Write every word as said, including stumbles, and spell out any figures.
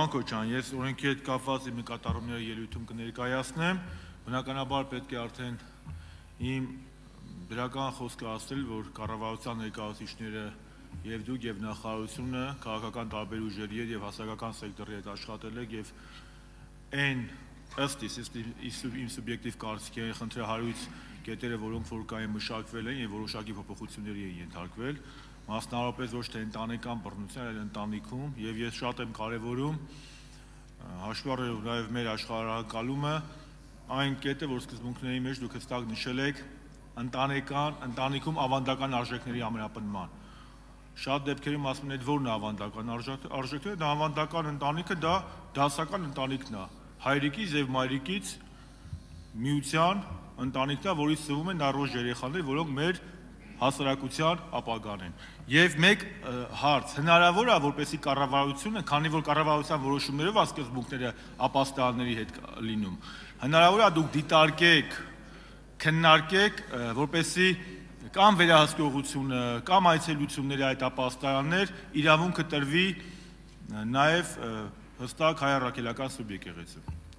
Պարոն Քոչարյան, ես օրենքի հետ կապված իմ նկատառումները ելույթում կներկայացնեմ, բնականաբար պետք է արդեն իմ դրական խոսքը ասել, որ կառավարության ներկայացուցիչները եւ դուք եւ նախարարությունը քաղաքական տարբեր ուժերի հետ եւ հասարակական սեկտորի հետ աշխատել եք եւ այն ըստ իմ սուբյեկտիվ կարծիքի խնդրահարույց կետերը, որոնք որ կային մշակվել են եւ որոշակի փոփոխությունների են ենթարկվել, մասնավորապես ոչ թե ընտանեկան բռնության, այլ ընտանիքում, եւ ես շատ եմ կարեւորում հաշվի առնելով նաեւ մեր աշխարհակալումը այն կետը, որ սկզբունքների մեջ դուք հստակ նշել եք ընտանեկան, ընտանիքում ավանդական արժեքների ամրապնման։ Շատ դեպքերում ասում են, այդ որն է ավանդական արժեքները, դա ավանդական ընտանիքը, դա դասական ընտանիքն է, հայրիկից եւ մայրիկից միության ընտանիքն է, որից ծնվում են առողջ երեխաներ, որոնք մեր հասարակության ապագան են։ Եվ մեկ հարց, հնարավոր է, որպեսզի կառավարությունը, քանի որ կառավարության որոշումներով է սկզբունքները ապաստարանների հետ լինում, հնարավոր է դուք դիտարկեք, քննարկեք, որպեսզի կամ վերահսկողությունը, կամ այցելությունների այդ ապաստարաններ իրավունքը տրվի նաև հստակ հայ առաքելական սուբյեկտ եկեղեցու։